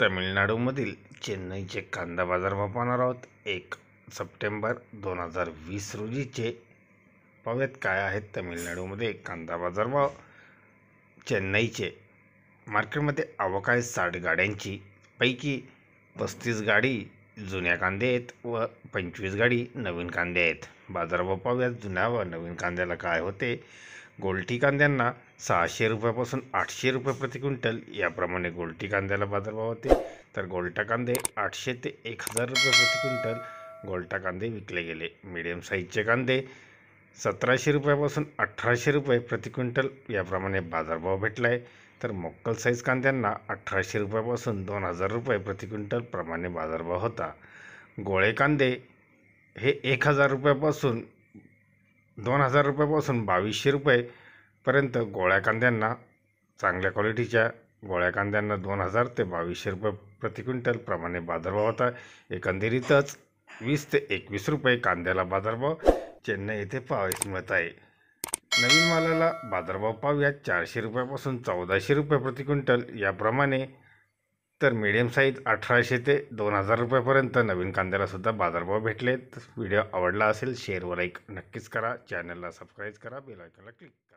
तामिळनाडूमधील चेन्नईचे कांदा बाजारभाव पाहणार आहोत. 1 सप्टेंबर 2020 रोजीचे. पाहूयात काय आहेत तामिळनाडूमध्ये कांदा बाजारभाव. चेन्नईचे मार्केटमध्ये आवक आहे 60 गाड्यांची. पैकी 35 गाडी जुन्या कांदे आहेत व 25 गाडी नवीन कांदे आहेत. बाजारभाव पाहूयात. जुन्या व नवीन कांद्याला काय होते. गोल्टी कांद्यांना 600 रुपयापासून 800 रुपये प्रति क्विंटल याप्रमाणे गोल्टी कांद्याला बाजारभाव होते. तर गोल्टा कांदे 800 ते 1000 रुपये प्रति क्विंटल गोल्टा कांदे विकले गेले. मीडियम साईजचे कांदे 1700 रुपयापासून 1800 रुपये प्रति क्विंटल याप्रमाणे बाजारभाव भेटला आहे. तर मोक्कल साईज कांद्यांना 1800 रुपयापासून 2000 रुपये प्रति क्विंटल प्रमाणे बाजारभाव होता. गोळे कांदे हे 1000 रुपयापासून 2000 रुपयापासून 2200 रुपयेपर्यंत गोळ्या कांद्यांना, चांगल्या क्वालिटीच्या गोळ्या कांद्यांना 2000 ते 2200 रुपये प्रति क्विंटल प्रमाणे बाजारभाव होता. एकंदरीतच 20 ते 21 रुपये कांद्याला बाजारभाव चेन्नई येथे पाहावयास मिळत आहे. नवीन मालाला बाजारभाव पाहूयात. 400 रुपयापासून 1400 रुपये प्रति क्विंटल याप्रमाणे. तर मीडियम साईज 1800 ते 2000 रुपयापर्यंत नवीन कांद्याला सुद्धा बाजारभाव भेटले. व्हिडिओ आवडला असेल शेअर व लाईक नक्कीच करा. चॅनलला सबस्क्राईब करा. बेल आयकॉनला क्लिक करा.